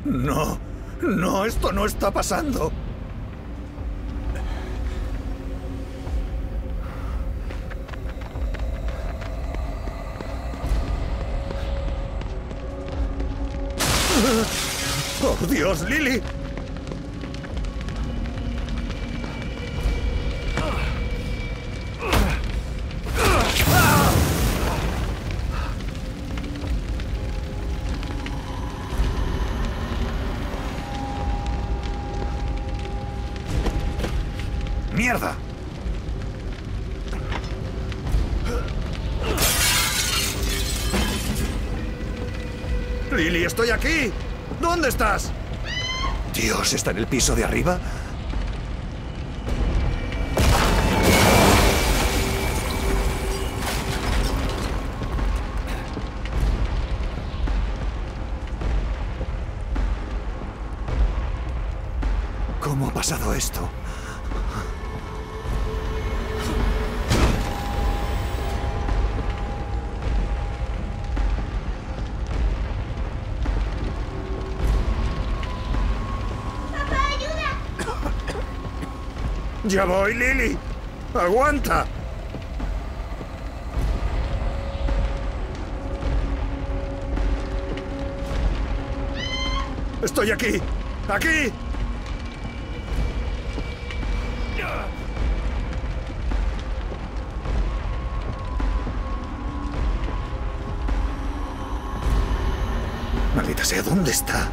No, no, esto no está pasando. ¡Oh, Dios, Lily! ¡Mierda! ¡Lily, estoy aquí! ¿Dónde estás? Dios, ¿está en el piso de arriba? ¿Cómo ha pasado esto? ¡Ya voy, Lily! ¡Aguanta! ¡Estoy aquí! ¡Aquí! Maldita sea, ¿dónde está?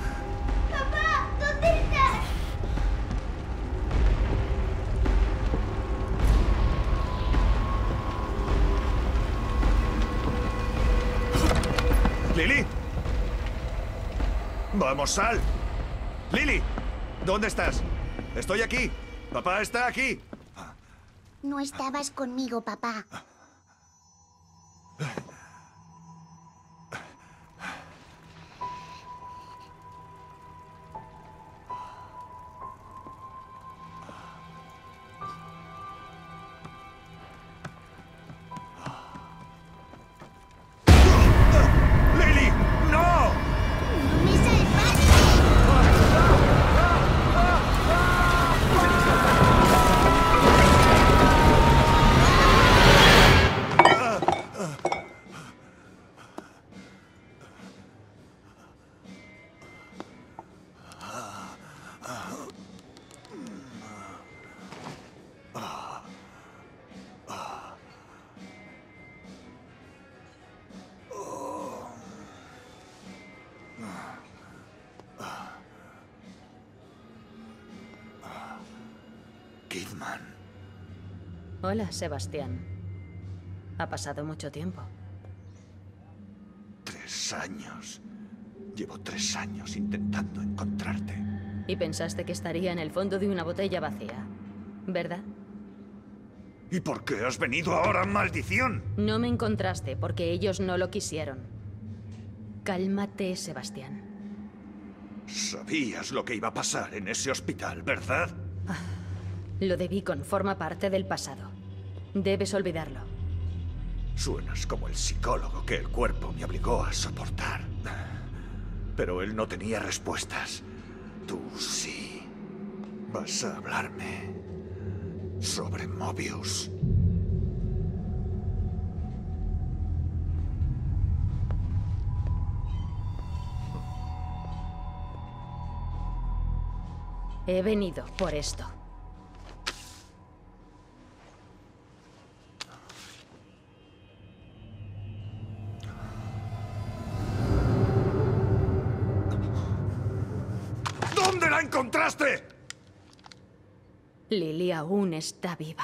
¿Lily? ¡Vamos, sal! ¡Lily! ¿Dónde estás? Estoy aquí. Papá está aquí. No estabas conmigo, papá. ¡Lily! ¡No! ¡No me salvaste! Kidman. Hola, Sebastián. Ha pasado mucho tiempo. 3 años. Llevo 3 años intentando encontrarte. Y pensaste que estaría en el fondo de una botella vacía, ¿verdad? ¿Y por qué has venido ahora, maldición? No me encontraste porque ellos no lo quisieron. Cálmate, Sebastián. Sabías lo que iba a pasar en ese hospital, ¿verdad? Lo de Beacon forma parte del pasado. Debes olvidarlo. Suenas como el psicólogo que el cuerpo me obligó a soportar. Pero él no tenía respuestas. Tú sí. Vas a hablarme sobre Mobius. He venido por esto. ¿Dónde la encontraste? Lily aún está viva.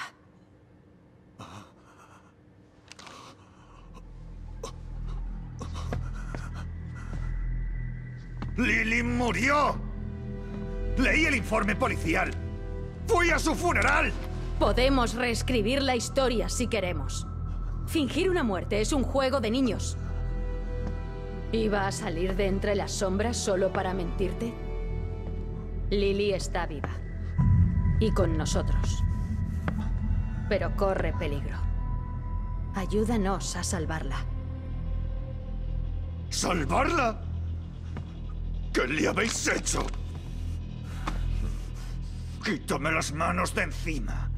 ¡Lily murió! Leí el informe policial. ¡Fui a su funeral! Podemos reescribir la historia si queremos. Fingir una muerte es un juego de niños. ¿Iba a salir de entre las sombras solo para mentirte? Lily está viva. Y con nosotros. Pero corre peligro. Ayúdanos a salvarla. ¿Salvarla? ¿Qué le habéis hecho? Quítame las manos de encima.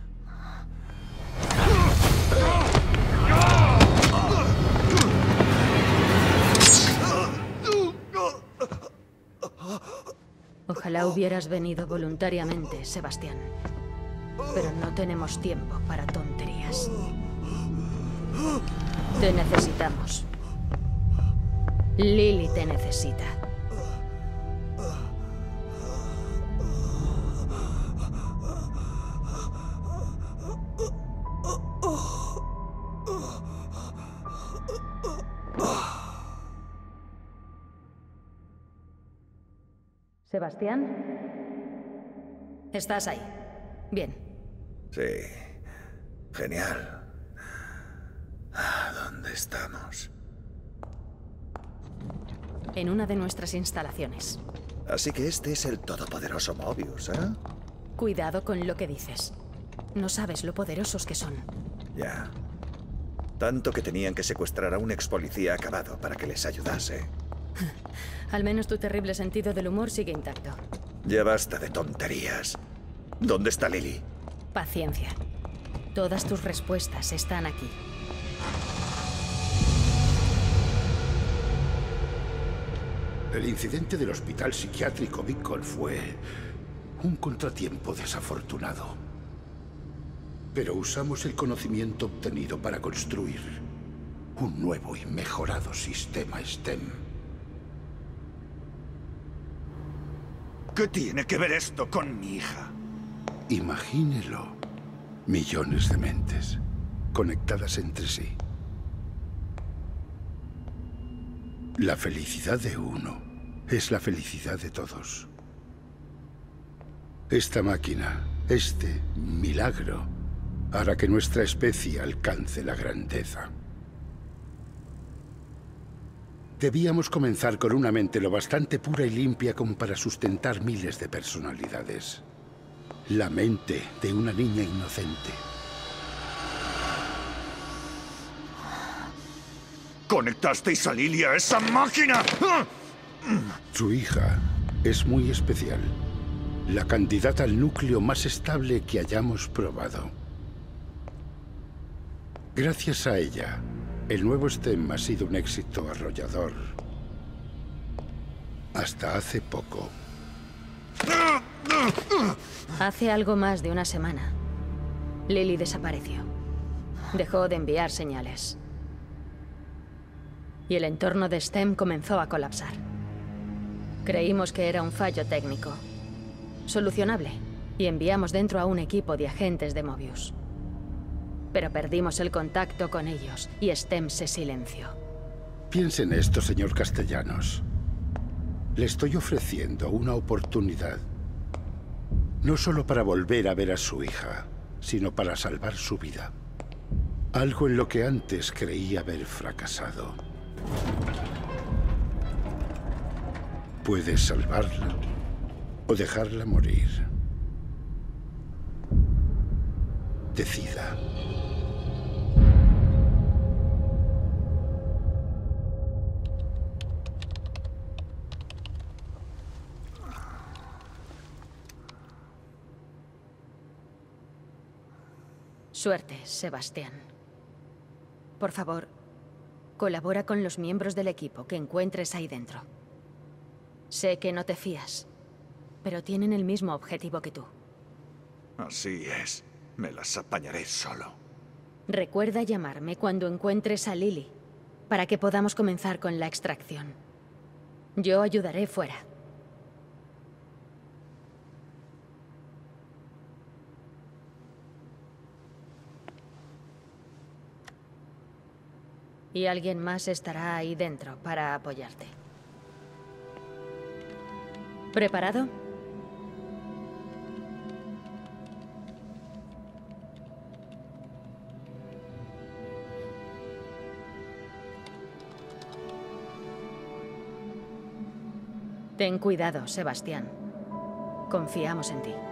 Ojalá hubieras venido voluntariamente, Sebastián. Pero no tenemos tiempo para tonterías. Te necesitamos. Lily te necesita. ¿Sebastián? ¿Estás ahí? Bien. Sí. Genial. ¿Dónde estamos? En una de nuestras instalaciones. Así que este es el todopoderoso Mobius, ¿eh? Cuidado con lo que dices. No sabes lo poderosos que son. Ya. Tanto que tenían que secuestrar a un ex policía acabado para que les ayudase. Al menos tu terrible sentido del humor sigue intacto. Ya basta de tonterías. ¿Dónde está Lily? Paciencia. Todas tus respuestas están aquí. El incidente del hospital psiquiátrico Beacon fue un contratiempo desafortunado. Pero usamos el conocimiento obtenido para construir un nuevo y mejorado sistema STEM. ¿Qué tiene que ver esto con mi hija? Imagínelo. Millones de mentes conectadas entre sí. La felicidad de uno es la felicidad de todos. Esta máquina, este milagro, hará que nuestra especie alcance la grandeza. Debíamos comenzar con una mente lo bastante pura y limpia como para sustentar miles de personalidades. La mente de una niña inocente. ¿Conectasteis a Lily a esa máquina? Su hija es muy especial. La candidata al núcleo más estable que hayamos probado. Gracias a ella, el nuevo STEM ha sido un éxito arrollador. Hasta hace poco. Hace algo más de una semana, Lily desapareció. Dejó de enviar señales. Y el entorno de STEM comenzó a colapsar. Creímos que era un fallo técnico, solucionable, y enviamos dentro a un equipo de agentes de Mobius. Pero perdimos el contacto con ellos y STEM se silenció. Piense en esto, señor Castellanos. Le estoy ofreciendo una oportunidad. No solo para volver a ver a su hija, sino para salvar su vida. Algo en lo que antes creía haber fracasado. Puede salvarla o dejarla morir. Decida. Suerte, Sebastián. Por favor, colabora con los miembros del equipo que encuentres ahí dentro. Sé que no te fías, pero tienen el mismo objetivo que tú. Así es. Me las apañaré solo. Recuerda llamarme cuando encuentres a Lily, para que podamos comenzar con la extracción. Yo ayudaré fuera. Y alguien más estará ahí dentro para apoyarte. ¿Preparado? Ten cuidado, Sebastián. Confiamos en ti.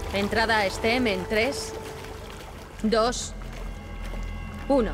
Entrada a STEM en 3, 2, 1.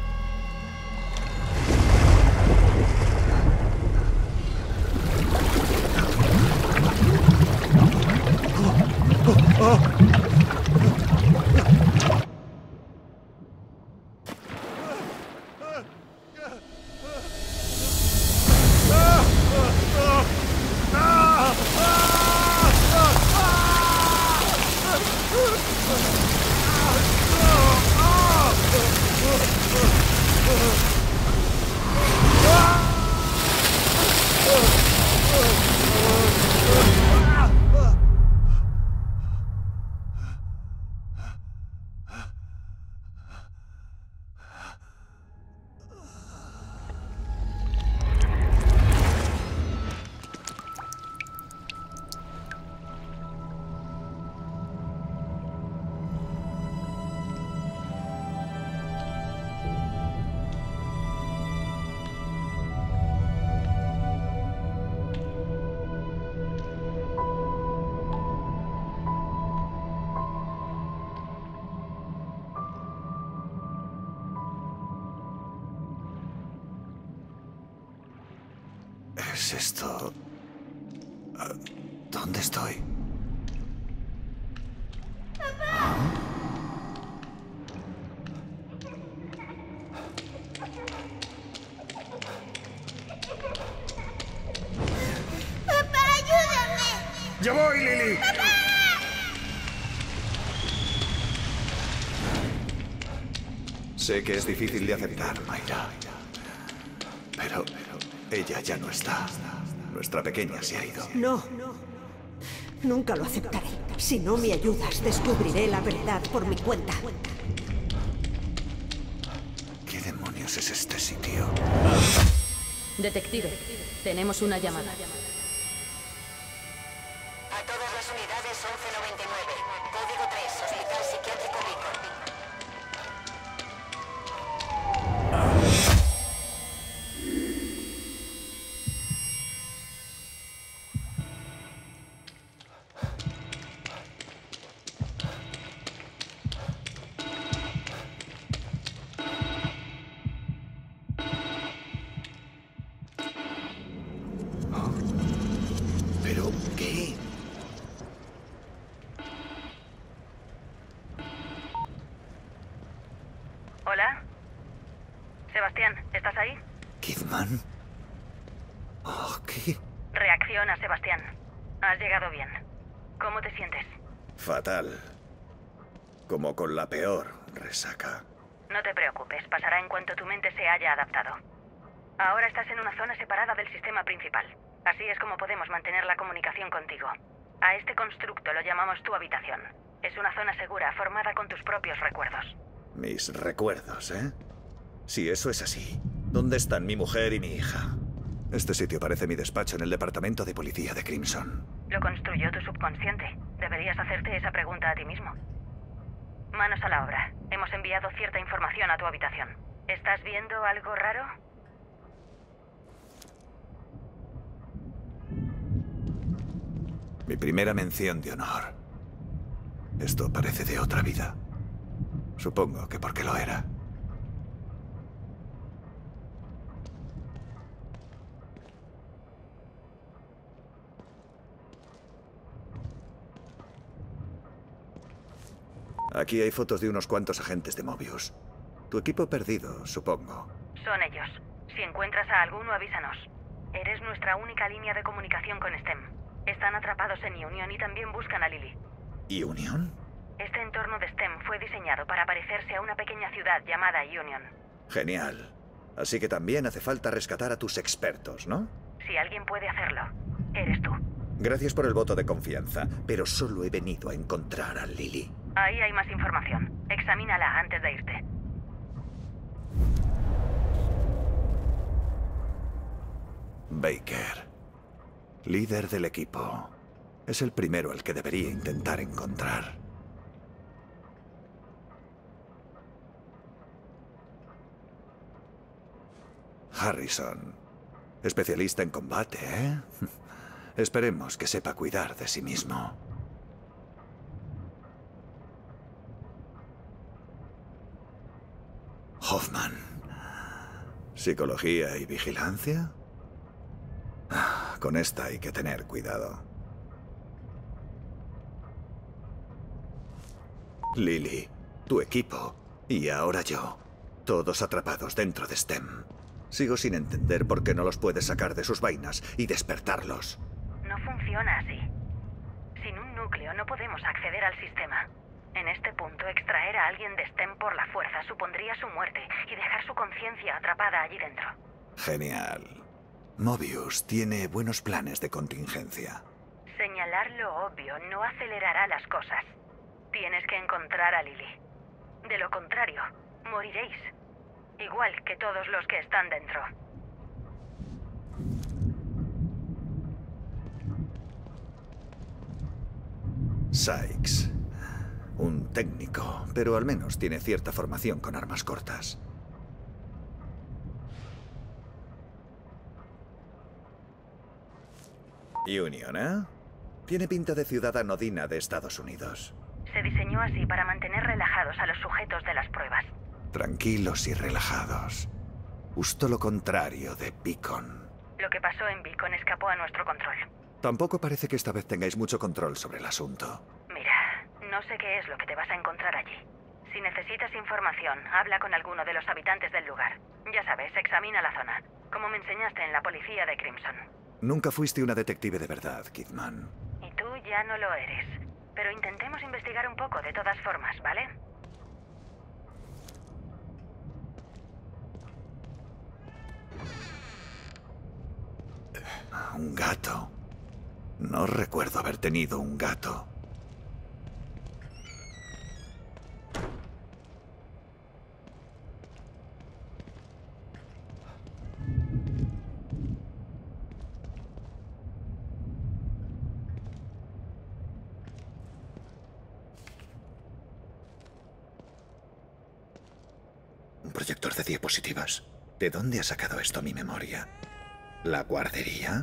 ¿Es esto? ¿Dónde estoy? ¡Papá, ayúdame! ¡Ya voy, Lily! Sé que es difícil de aceptar, Mayra. Pero ella ya no está. Nuestra pequeña se ha ido. No. Nunca lo aceptaré. Si no me ayudas, descubriré la verdad por mi cuenta. ¿Qué demonios es este sitio? Detective, tenemos una llamada. A todas las unidades 1199. Código 3, Hospital Psiquiátrico Beacon. ¿Pero qué? Hola. Sebastián, ¿estás ahí? ¿Kidman? Oh, ¿qué? Reacciona, Sebastián. Has llegado bien. ¿Cómo te sientes? Fatal. Como con la peor resaca. No te preocupes, pasará en cuanto tu mente se haya adaptado. Ahora estás en una zona separada del sistema principal. Así es como podemos mantener la comunicación contigo. A este constructo lo llamamos tu habitación. Es una zona segura, formada con tus propios recuerdos. Mis recuerdos, ¿eh? Si eso es así, ¿dónde están mi mujer y mi hija? Este sitio parece mi despacho en el departamento de policía de Crimson. Lo construyó tu subconsciente. Deberías hacerte esa pregunta a ti mismo. Manos a la obra. Hemos enviado cierta información a tu habitación. ¿Estás viendo algo raro? Mi primera mención de honor. Esto parece de otra vida. Supongo que porque lo era. Aquí hay fotos de unos cuantos agentes de Mobius. Tu equipo perdido, supongo. Son ellos. Si encuentras a alguno, avísanos. Eres nuestra única línea de comunicación con STEM. Están atrapados en Union y también buscan a Lily. ¿Y Union? Este entorno de STEM fue diseñado para parecerse a una pequeña ciudad llamada Union. Genial. Así que también hace falta rescatar a tus expertos, ¿no? Si alguien puede hacerlo, eres tú. Gracias por el voto de confianza, pero solo he venido a encontrar a Lily. Ahí hay más información. Examínala antes de irte. Baker. Líder del equipo. Es el primero al que debería intentar encontrar. Harrison. Especialista en combate, ¿eh? Esperemos que sepa cuidar de sí mismo. Hoffman. ¿Psicología y vigilancia? Con esta hay que tener cuidado. Lily, tu equipo, y ahora yo. Todos atrapados dentro de STEM. Sigo sin entender por qué no los puedes sacar de sus vainas y despertarlos. No funciona así. Sin un núcleo no podemos acceder al sistema. En este punto, extraer a alguien de STEM por la fuerza supondría su muerte y dejar su conciencia atrapada allí dentro. Genial. Mobius tiene buenos planes de contingencia. Señalar lo obvio no acelerará las cosas. Tienes que encontrar a Lily. De lo contrario, moriréis. Igual que todos los que están dentro. Sykes. Un técnico, pero al menos tiene cierta formación con armas cortas. Union, ¿eh? Tiene pinta de ciudad anodina de Estados Unidos. Se diseñó así para mantener relajados a los sujetos de las pruebas. Tranquilos y relajados. Justo lo contrario de Beacon. Lo que pasó en Beacon escapó a nuestro control. Tampoco parece que esta vez tengáis mucho control sobre el asunto. Mira, no sé qué es lo que te vas a encontrar allí. Si necesitas información, habla con alguno de los habitantes del lugar. Ya sabes, examina la zona, como me enseñaste en la policía de Crimson. Nunca fuiste una detective de verdad, Kidman. Y tú ya no lo eres. Pero intentemos investigar un poco de todas formas, ¿vale? Un gato. No recuerdo haber tenido un gato. Un proyector de diapositivas. ¿De dónde ha sacado esto mi memoria? ¿La guardería?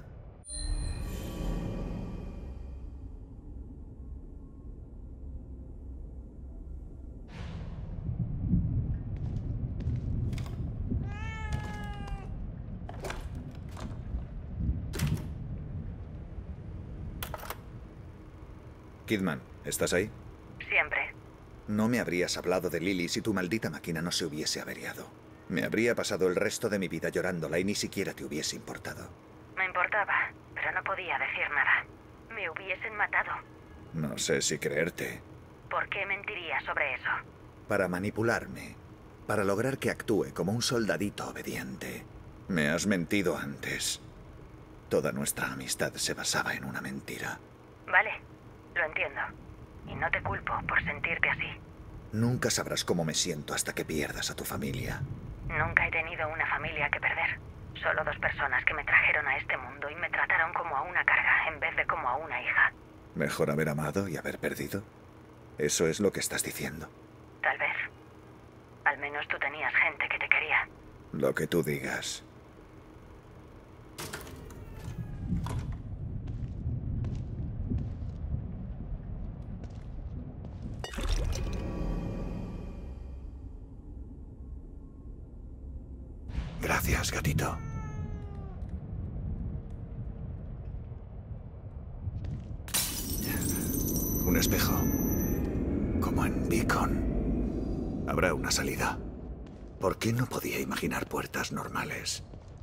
Kidman, ¿estás ahí? Siempre. No me habrías hablado de Lily si tu maldita máquina no se hubiese averiado. Me habría pasado el resto de mi vida llorándola y ni siquiera te hubiese importado. Me importaba, pero no podía decir nada. Me hubiesen matado. No sé si creerte. ¿Por qué mentiría sobre eso? Para manipularme. Para lograr que actúe como un soldadito obediente. Me has mentido antes. Toda nuestra amistad se basaba en una mentira. Vale, lo entiendo. Y no te culpo por sentirte así. Nunca sabrás cómo me siento hasta que pierdas a tu familia. Nunca he tenido una familia que perder. Solo dos personas que me trajeron a este mundo y me trataron como a una carga en vez de como a una hija. ¿Mejor haber amado y haber perdido? ¿Eso es lo que estás diciendo? Tal vez. Al menos tú tenías gente que te quería. Lo que tú digas. Gracias, gatito. Un espejo. Como en Beacon. Habrá una salida. ¿Por qué no podía imaginar puertas normales?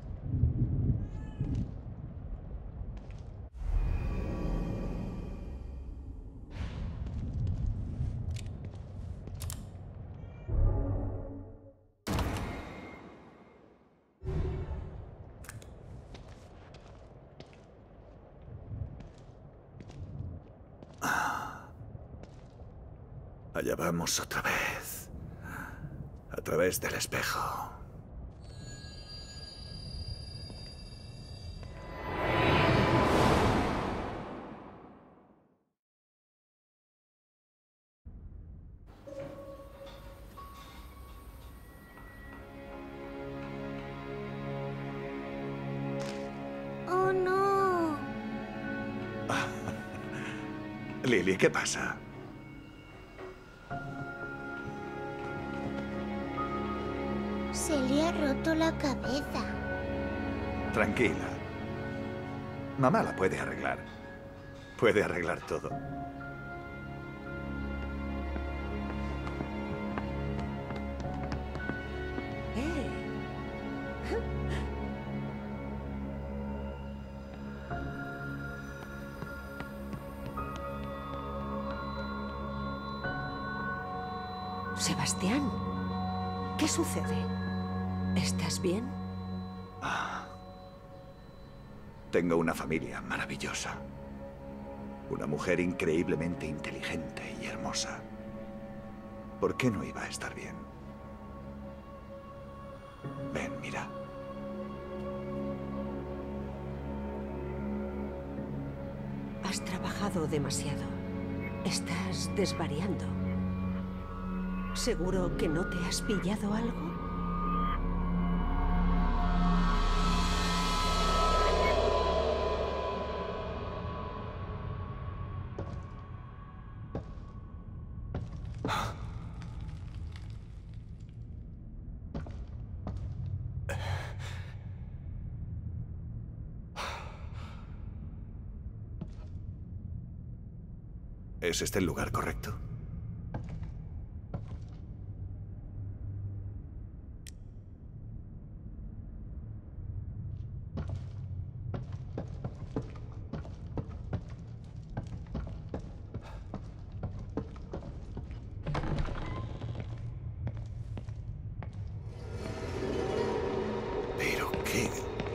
Allá vamos otra vez. A través del espejo. Oh, no. Lily, ¿qué pasa? Se le ha roto la cabeza. Tranquila. Mamá la puede arreglar. Puede arreglar todo. Sebastián, ¿qué sucede? ¿Estás bien? Tengo una familia maravillosa. Una mujer increíblemente inteligente y hermosa. ¿Por qué no iba a estar bien? Ven, mira. Has trabajado demasiado. Estás desvariando. ¿Seguro que no te has pillado algo? ¿Es este el lugar correcto? ¿Pero qué?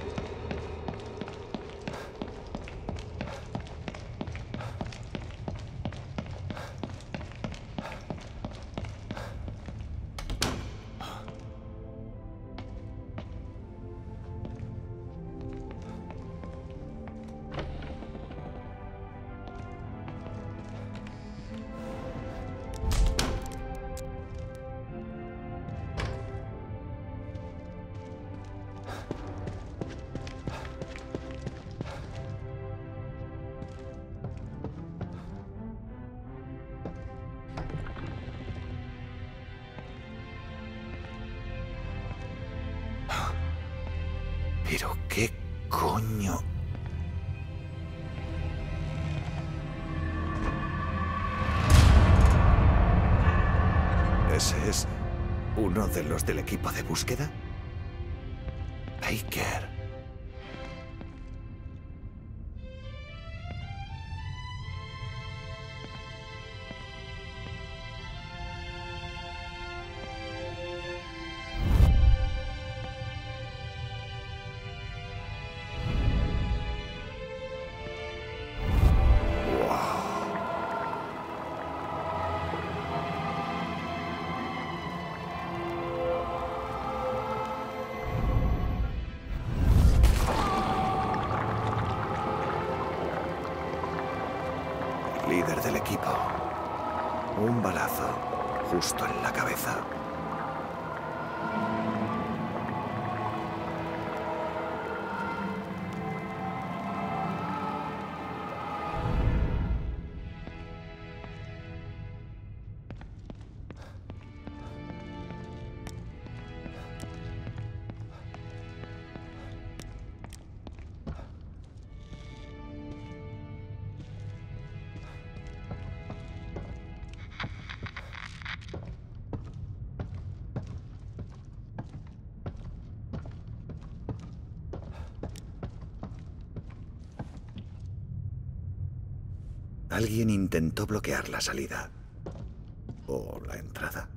¿Pero qué coño? ¿Ese es uno de los del equipo de búsqueda? Baker. Líder del equipo. Un balazo justo en la cabeza. Alguien intentó bloquear la salida. ¿O la entrada?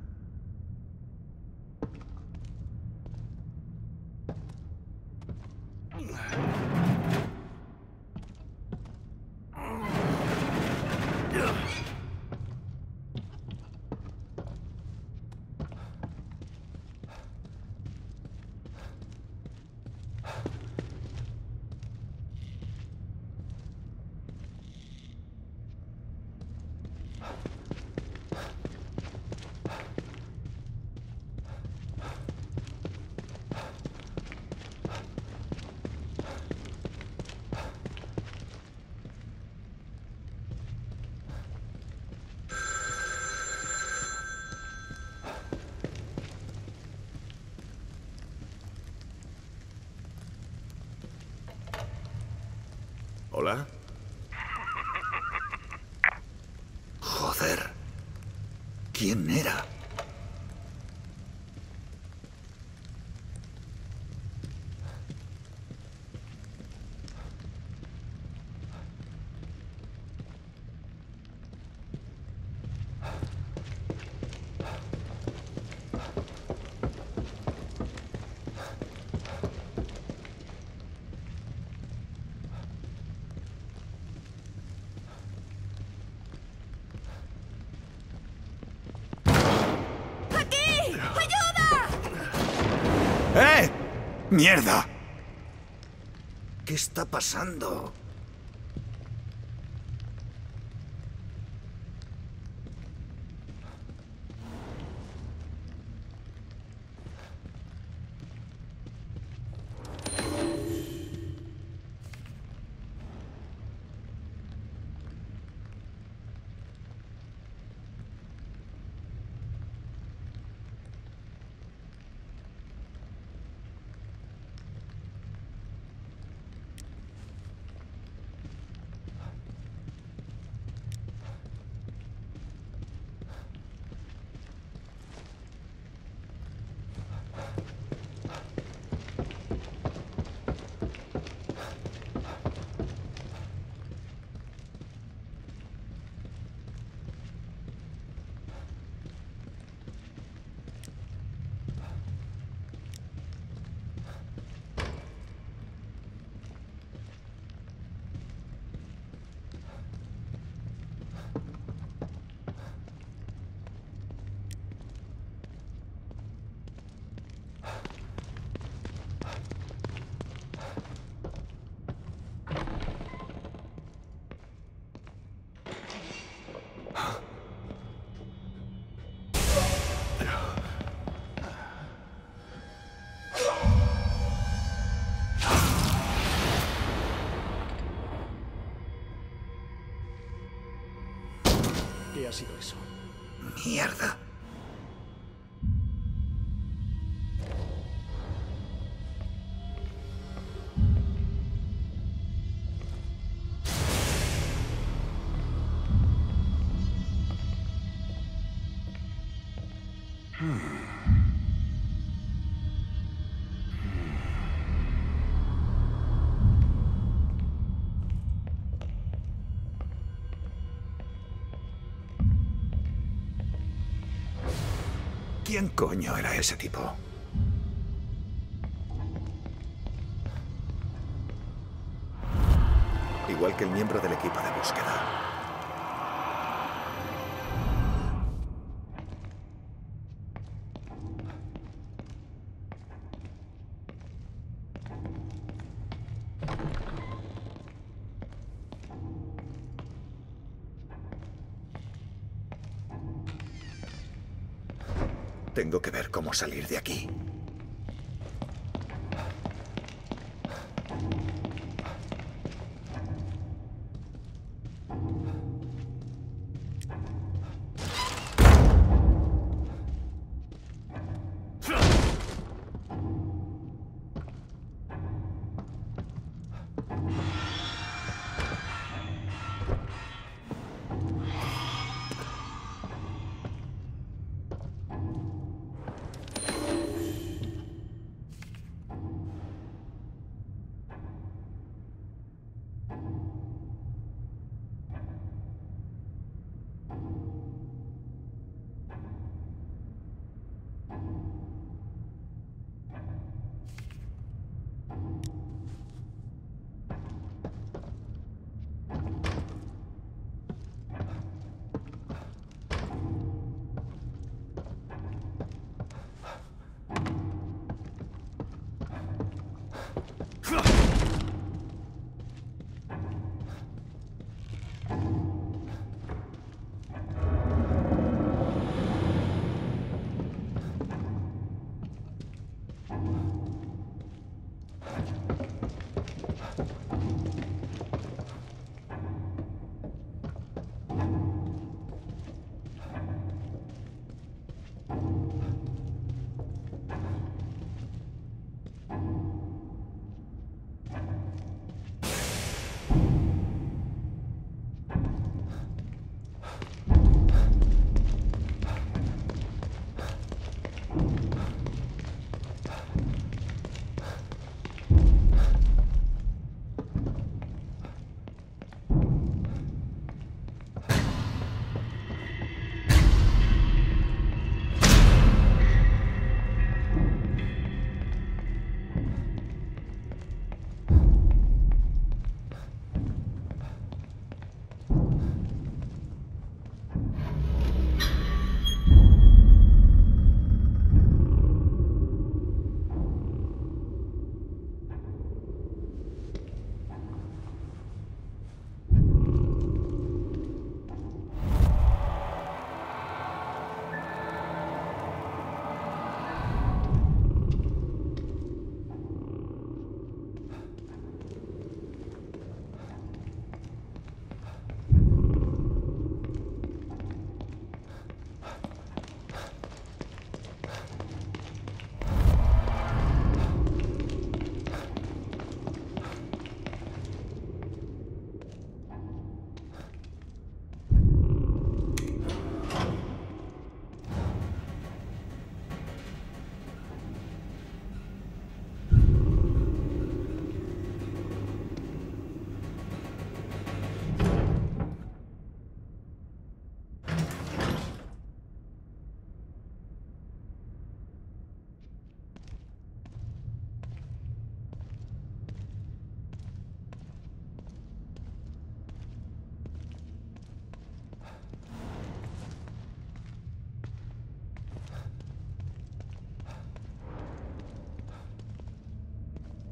¿Hola? Joder. ¿Quién era? ¡Eh! ¡Mierda! ¿Qué está pasando? ¿Qué ha sido eso? Mierda. ¿Quién coño era ese tipo? Igual que el miembro del equipo de búsqueda. Tengo que ver cómo salir de aquí.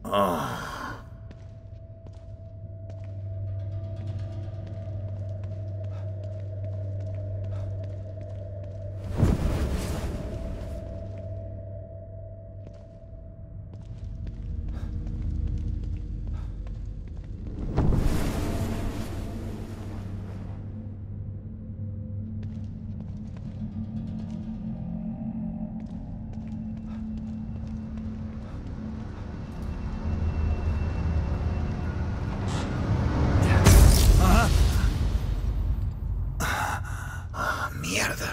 Mierda.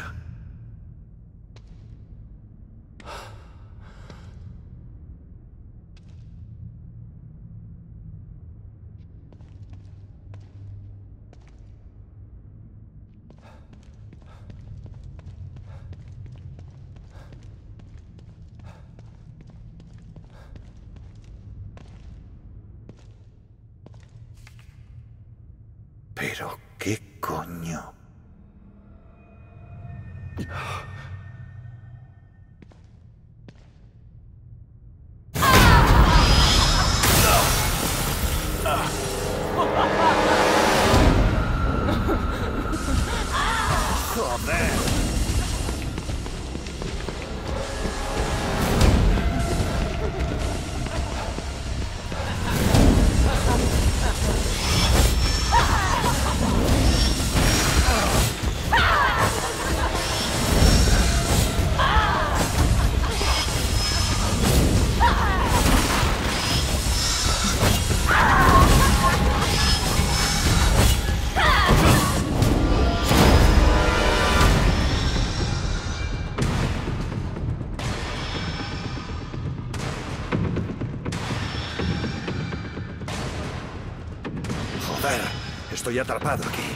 Pero, ¿qué coño? Joder, estoy atrapado aquí.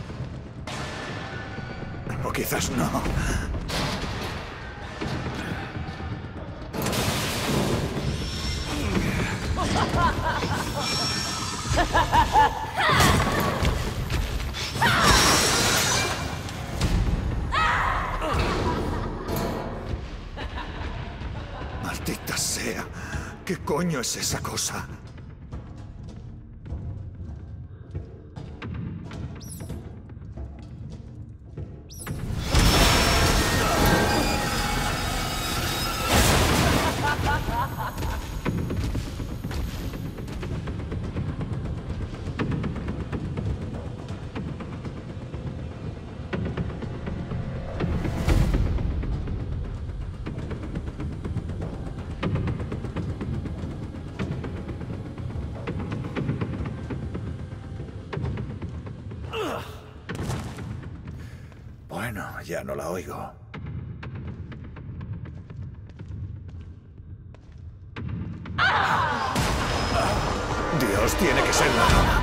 O quizás no. Maldita sea. ¿Qué coño es esa cosa? Bueno, ya no la oigo. Dios, tiene que ser la broma.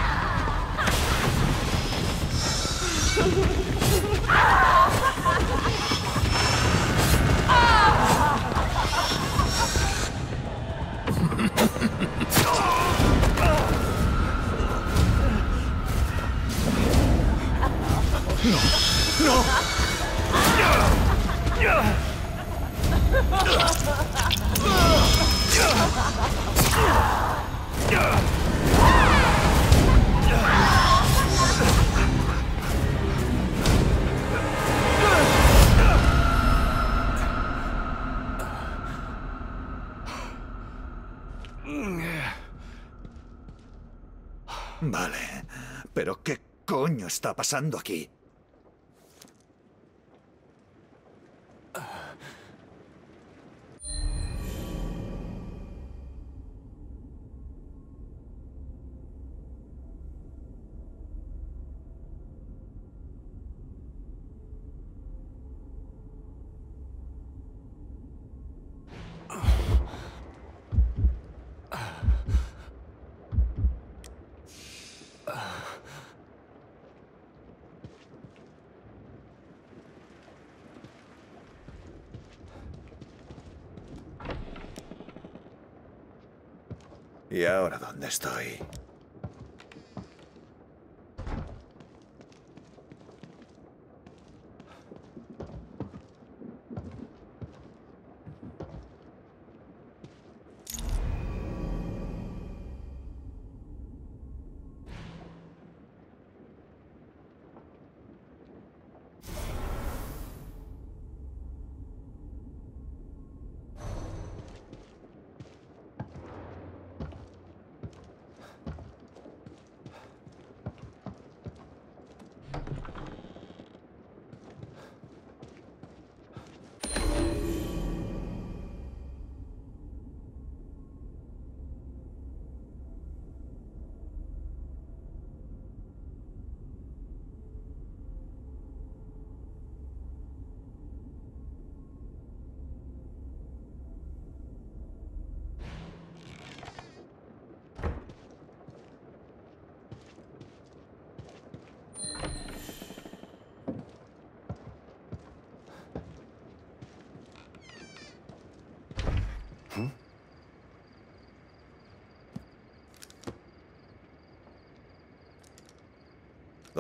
¡No! Vale, pero ¿qué coño está pasando aquí? ¿Y ahora dónde estoy?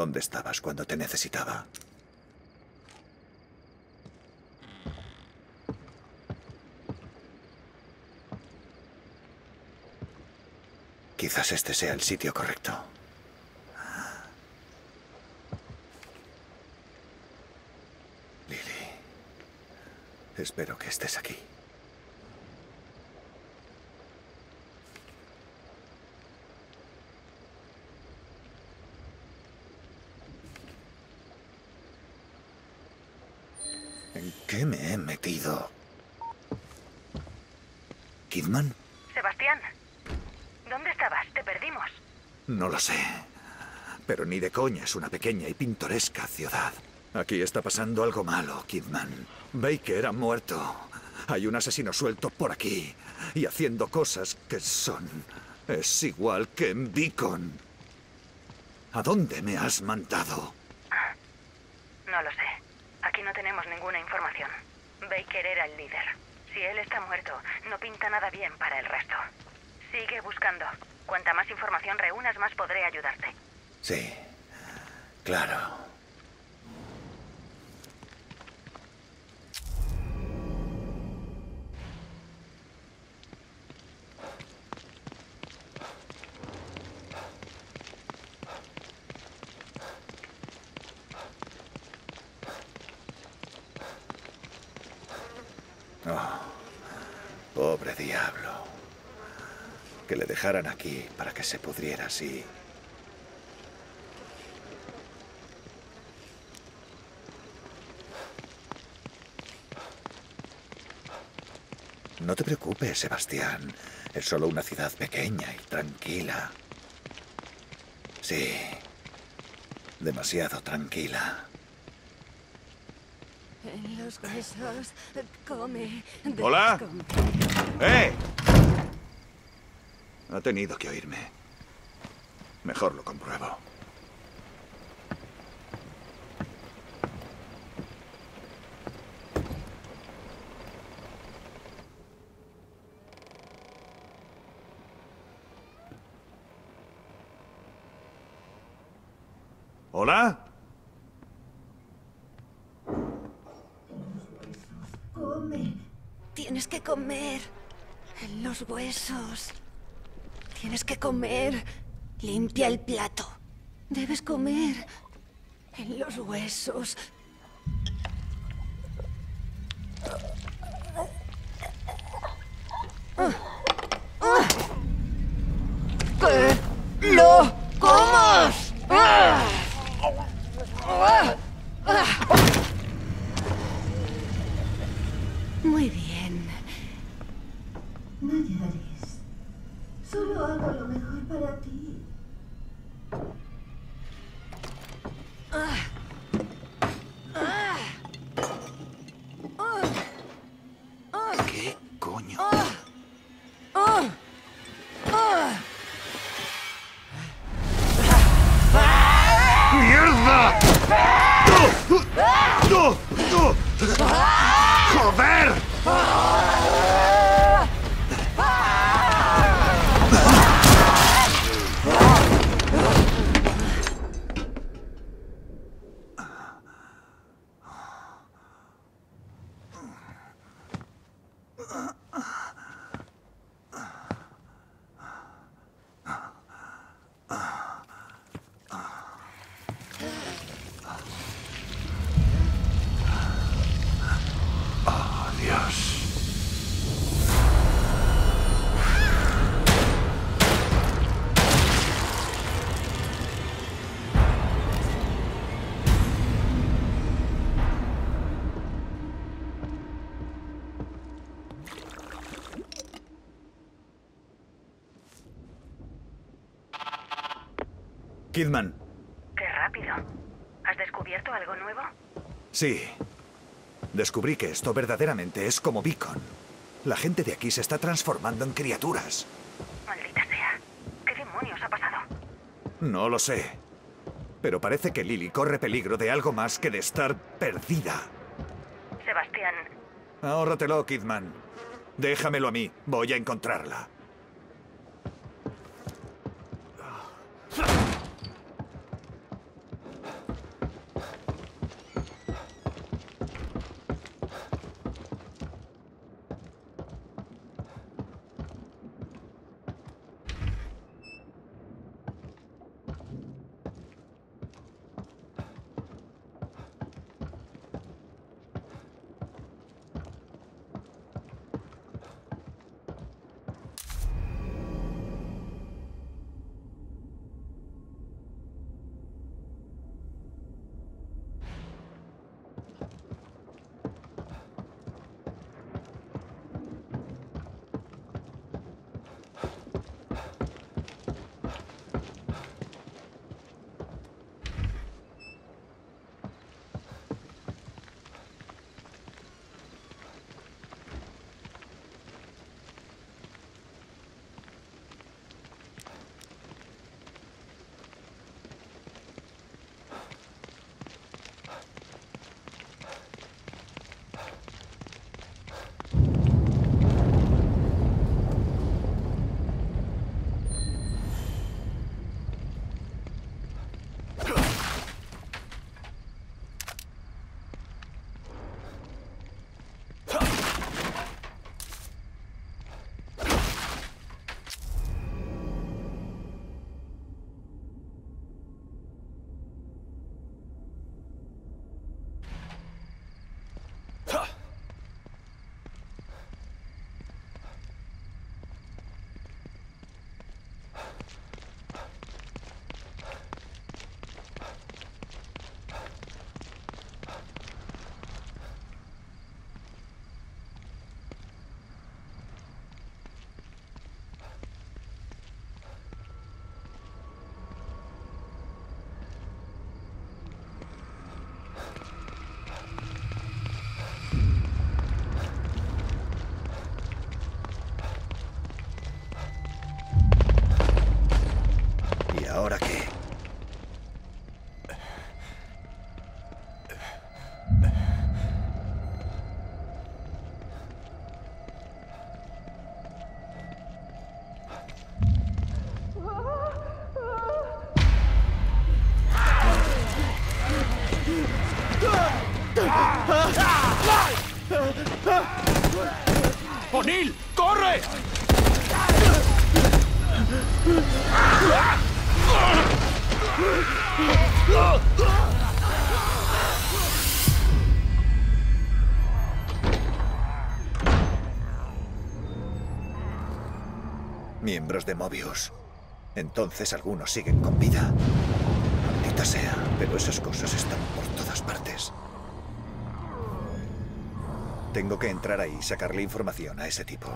¿Dónde estabas cuando te necesitaba? Quizás este sea el sitio correcto. Lily, espero que estés aquí. ¿En qué me he metido? ¿Kidman? Sebastián, ¿dónde estabas? Te perdimos. No lo sé. Pero ni de coña es una pequeña y pintoresca ciudad. Aquí está pasando algo malo, Kidman. Baker ha muerto. Hay un asesino suelto por aquí. Y haciendo cosas que son... Es igual que en Beacon. ¿A dónde me has mandado? No lo sé. Aquí no tenemos ninguna información. Baker era el líder. Si él está muerto, no pinta nada bien para el resto. Sigue buscando. Cuanta más información reúnas, más podré ayudarte. Sí, claro. Oh, pobre diablo. Que le dejaran aquí para que se pudriera así. No te preocupes, Sebastián. Es solo una ciudad pequeña y tranquila. Sí, demasiado tranquila. En los huesos come. ¿Hola? ¡Eh! Ha tenido que oírme. Mejor lo compruebo. ¿Hola? Come. Tienes que comer. En los huesos. Tienes que comer. Limpia el plato. Debes comer. En los huesos. ¡Que lo comas! Muy bien. No llores. Solo hago lo mejor para ti. ¿Qué coño? ¡Mierda! ¡No! ¡No! ¡Joder! ¡Oh, Dios! Kidman. ¡Qué rápido! ¿Has descubierto algo nuevo? Sí. Descubrí que esto verdaderamente es como Beacon. La gente de aquí se está transformando en criaturas. Maldita sea. ¿Qué demonios ha pasado? No lo sé. Pero parece que Lily corre peligro de algo más que de estar perdida. Sebastián, Ahórratelo, Kidman. Déjamelo a mí. Voy a encontrarla. ¡O'Neill! ¡Corre! Miembros de Mobius. Entonces algunos siguen con vida. Maldita sea, pero esas cosas están por todas partes. Tengo que entrar ahí y sacarle información a ese tipo.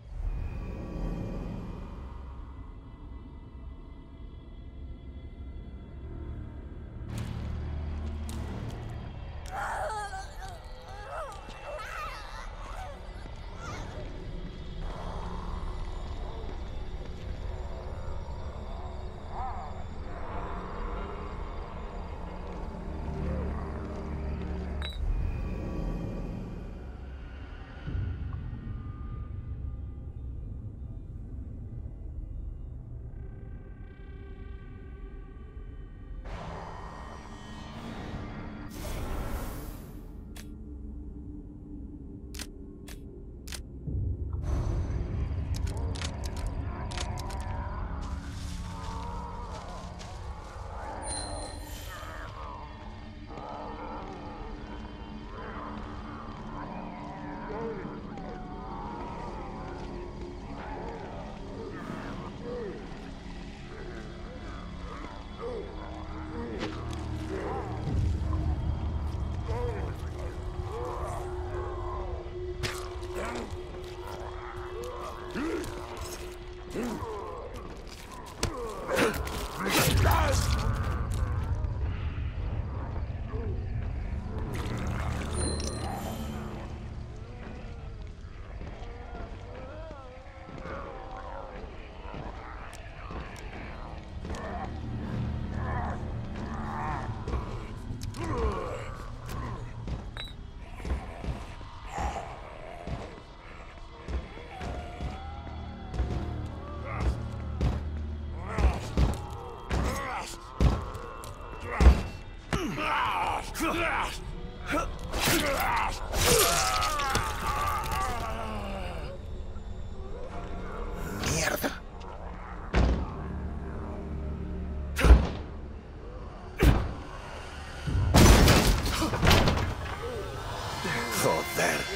¡Mierda! ¡Joder!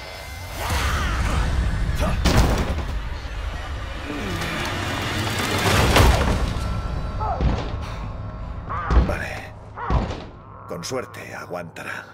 Vale. Con suerte aguantará.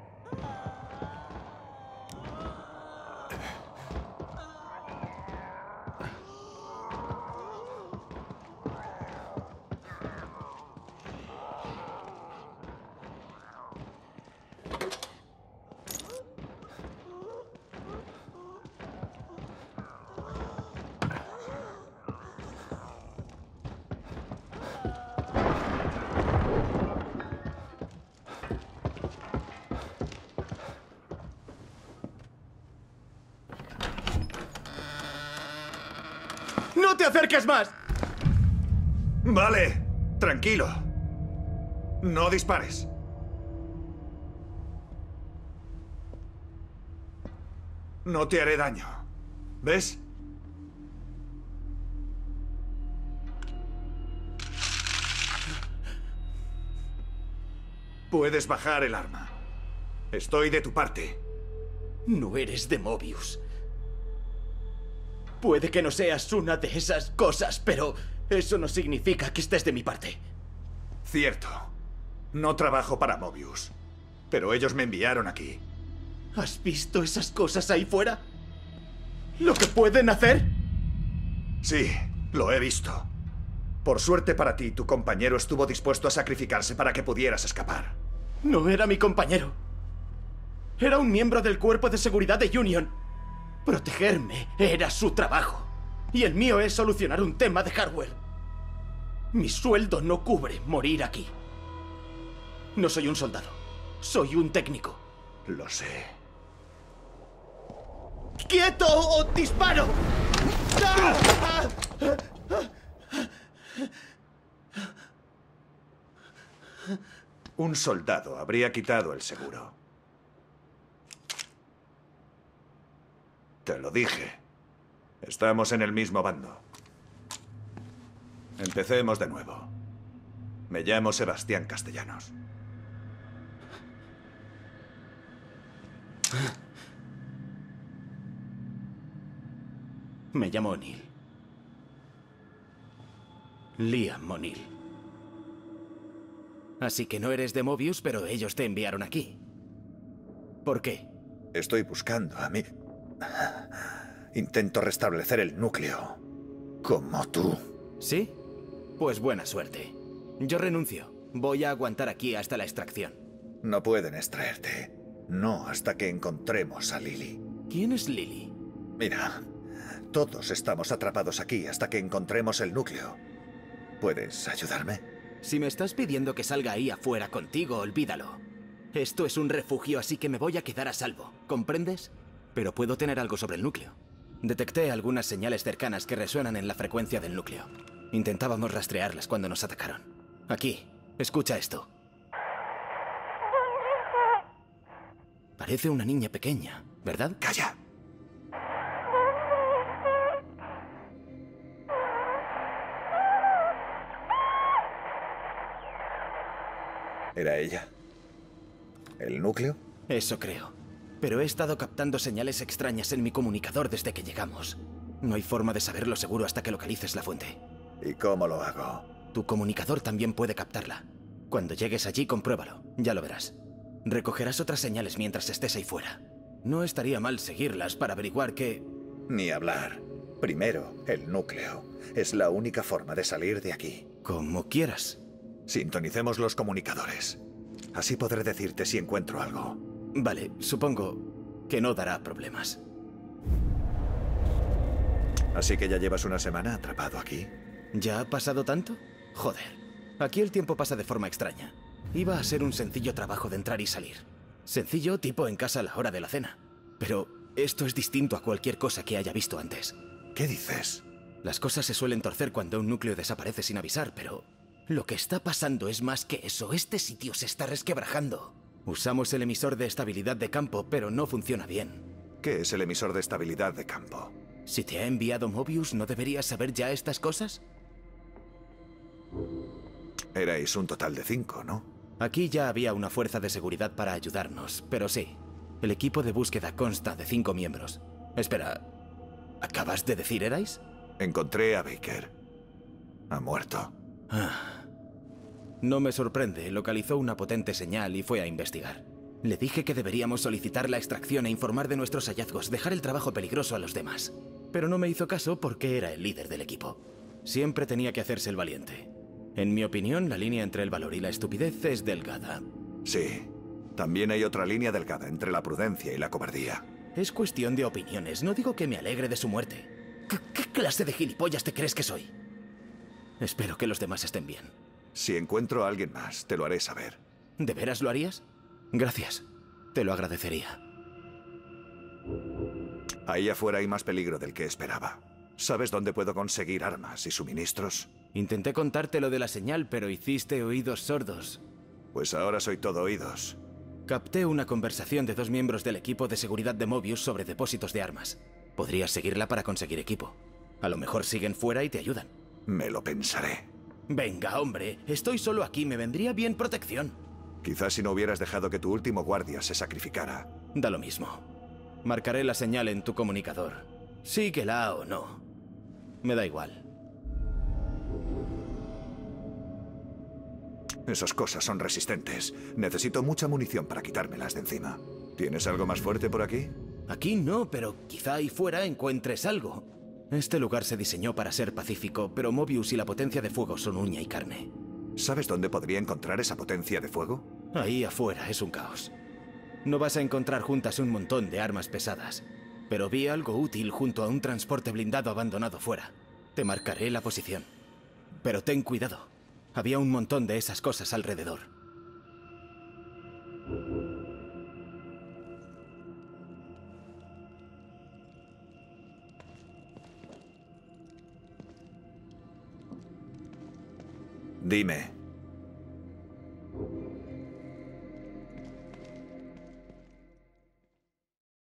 ¡No te acerques más! Vale, tranquilo. No dispares. No te haré daño. ¿Ves? Puedes bajar el arma. Estoy de tu parte. No eres de Mobius. Puede que no seas una de esas cosas, pero eso no significa que estés de mi parte. Cierto. No trabajo para Mobius. Pero ellos me enviaron aquí. ¿Has visto esas cosas ahí fuera? ¿Lo que pueden hacer? Sí, lo he visto. Por suerte para ti, tu compañero estuvo dispuesto a sacrificarse para que pudieras escapar. No era mi compañero. Era un miembro del cuerpo de seguridad de Union. Protegerme era su trabajo. Y el mío es solucionar un tema de hardware. Mi sueldo no cubre morir aquí. No soy un soldado. Soy un técnico. Lo sé. ¡Quieto o disparo! Un soldado habría quitado el seguro. Te lo dije. Estamos en el mismo bando. Empecemos de nuevo. Me llamo Sebastián Castellanos. Me llamo O'Neill. Liam O'Neill. Así que no eres de Mobius, pero ellos te enviaron aquí. ¿Por qué? Estoy buscando a mí. Intento restablecer el núcleo. Como tú. ¿Sí? Pues buena suerte. Yo renuncio. Voy a aguantar aquí hasta la extracción. No pueden extraerte. No hasta que encontremos a Lily. ¿Quién es Lily? Mira, todos estamos atrapados aquí hasta que encontremos el núcleo. ¿Puedes ayudarme? Si me estás pidiendo que salga ahí afuera contigo, olvídalo. Esto es un refugio, así que me voy a quedar a salvo. ¿Comprendes? Pero puedo tener algo sobre el núcleo. Detecté algunas señales cercanas que resuenan en la frecuencia del núcleo. Intentábamos rastrearlas cuando nos atacaron. Aquí, escucha esto. Parece una niña pequeña, ¿verdad? ¡Calla! ¿Era ella? ¿El núcleo? Eso creo. Pero he estado captando señales extrañas en mi comunicador desde que llegamos. No hay forma de saberlo seguro hasta que localices la fuente. ¿Y cómo lo hago? Tu comunicador también puede captarla. Cuando llegues allí, compruébalo. Ya lo verás. Recogerás otras señales mientras estés ahí fuera. No estaría mal seguirlas para averiguar qué... Ni hablar. Primero, el núcleo. Es la única forma de salir de aquí. Como quieras. Sintonicemos los comunicadores. Así podré decirte si encuentro algo. Vale, supongo que no dará problemas. ¿Así que ya llevas una semana atrapado aquí? ¿Ya ha pasado tanto? Joder. Aquí el tiempo pasa de forma extraña. Iba a ser un sencillo trabajo de entrar y salir. Sencillo, tipo en casa a la hora de la cena. Pero esto es distinto a cualquier cosa que haya visto antes. ¿Qué dices? Las cosas se suelen torcer cuando un núcleo desaparece sin avisar, pero... lo que está pasando es más que eso. Este sitio se está resquebrajando. Usamos el emisor de estabilidad de campo, pero no funciona bien. ¿Qué es el emisor de estabilidad de campo? Si te ha enviado Mobius, ¿no deberías saber ya estas cosas? Erais un total de 5, ¿no? Aquí ya había una fuerza de seguridad para ayudarnos, pero sí. El equipo de búsqueda consta de 5 miembros. Espera, ¿acabas de decir erais? Encontré a Baker. Ha muerto. No me sorprende, localizó una potente señal y fue a investigar. Le dije que deberíamos solicitar la extracción e informar de nuestros hallazgos, dejar el trabajo peligroso a los demás. Pero no me hizo caso porque era el líder del equipo. Siempre tenía que hacerse el valiente. En mi opinión, la línea entre el valor y la estupidez es delgada. Sí. También hay otra línea delgada entre la prudencia y la cobardía. Es cuestión de opiniones, no digo que me alegre de su muerte. ¿Qué clase de gilipollas te crees que soy? Espero que los demás estén bien. Si encuentro a alguien más, te lo haré saber. ¿De veras lo harías? Gracias. Te lo agradecería. Ahí afuera hay más peligro del que esperaba. ¿Sabes dónde puedo conseguir armas y suministros? Intenté contarte lo de la señal, pero hiciste oídos sordos. Pues ahora soy todo oídos. Capté una conversación de 2 miembros del equipo de seguridad de Mobius sobre depósitos de armas. Podrías seguirla para conseguir equipo. A lo mejor siguen fuera y te ayudan. Me lo pensaré. Venga, hombre. Estoy solo aquí. Me vendría bien protección. Quizás si no hubieras dejado que tu último guardia se sacrificara. Da lo mismo. Marcaré la señal en tu comunicador. Síguela o no. Me da igual. Esas cosas son resistentes. Necesito mucha munición para quitármelas de encima. ¿Tienes algo más fuerte por aquí? Aquí no, pero quizá ahí fuera encuentres algo. Este lugar se diseñó para ser pacífico, pero Mobius y la potencia de fuego son uña y carne. ¿Sabes dónde podría encontrar esa potencia de fuego? Ahí afuera es un caos. No vas a encontrar juntas un montón de armas pesadas, pero vi algo útil junto a un transporte blindado abandonado fuera. Te marcaré la posición. Pero ten cuidado. Había un montón de esas cosas alrededor. Dime,